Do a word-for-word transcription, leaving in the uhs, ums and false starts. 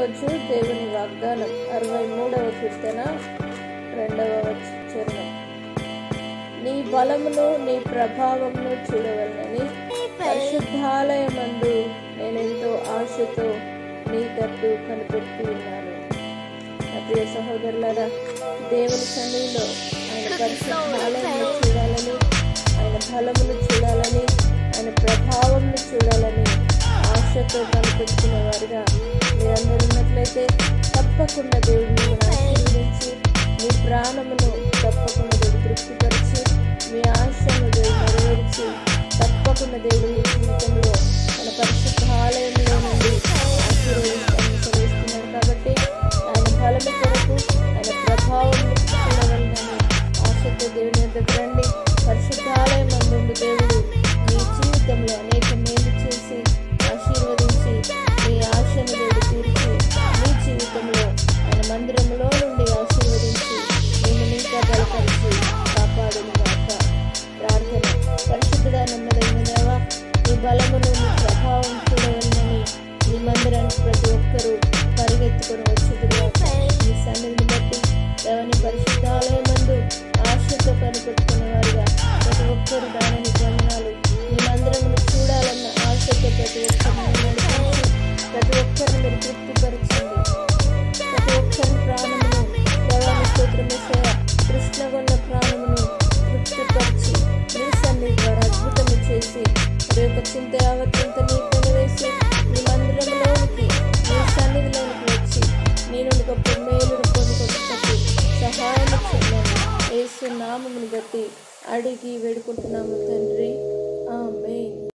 ఈరోజు దేవుని వాగ్దానం అరవై మూడవ కీర్తన రెండవ చరణం. నీ బలమును నీ ప్రభావమును చూడవలనని పరిశుద్ధాలయమందు నేనెంతో ఆశతో నీ తట్టు కనిపెట్టి ఉన్నాను. నా ప్రియ సహోదరులారా, దేవుని సన్నిధిలో ఆయన పరిశుద్ధాలయమును చూడాలని, ఆయన బలమును చూడాలని, ఆయన ప్రభావమును చూడాలని ఆశతో కనిపెట్టుకునే వారుగా మీరందరూ ఉన్నట్లయితే తప్పకుండా దేవుడు మిమ్మల్ని ఆశీర్వదించి మీ ప్రాణమును తప్పకుండా దేవుడు తృప్తిపరిచి మీ ఆశను దేవుడు నెరవేర్చి తప్పకుండా దేవుడు మీ జీవితంలో మన పరిశుద్ధ ఆలయంలో నుండి ఆశీర్వదించాలని చదివిస్తున్నాడు. కాబట్టి ఆయన బలము కొరకు ఆయన ప్రభావం చూడవలనని ఆశతో దేవుని వద్దకు రండి. పరిశుద్ధ ఆలయం అందుండి దేవుడు మీ జీవితంలో అనేక మేలు చేసి ఆశీర్వదించి మీ ఆశను దేవుడు తీర్చి మీ జీవితంలో ఆయన మందిరంలో నుండి ఆశీర్వదించి మిమ్మల్ని ఇంకా బలపరిచి కాపాడును గాక. ప్రార్థన. పరిశుద్ధుడా నమ్మదగిన దేవా, నీ బలమును నీ ప్రభావం చూడవలనని ఈ మందిరానికి ప్రతి ఒక్కరూ పరిగెత్తుకొని వచ్చుదురుగాక. మీ సన్నిధిని బట్టి దేవని పరిశుద్ధాలయమందు ఆశతో కనిపెట్టుకునే వారుగా ప్రతి ఒక్కరు దానిని వందనాలు. మీ మందిరమును చూడాలన్న ఆశతో ప్రతి ఒక్కరిని నడిపించి ప్రతి ఒక్కరిని మీరు తృప్తిపరచండి. ప్రతి ఒక్కరి ప్రాణమును దేవాని స్తోత్రమేసయ కృష్ణగొండ ప్రాణమును తృప్తిపరిచి మీ సన్నిధి ద్వారా అద్భుతము చేసి మరి యొక్క చింత యావత్తంత నీ కొనివేసి మీ మందిరంలోనికి మీ సన్నిధిలోనికి వచ్చి నేను గొప్ప మేలును పొందుకొచ్చుటకు సహాయం చేయాలని యేసు నామమును బట్టి అడిగి వేడుకుంటున్నాము తండ్రి. ఆమేన్.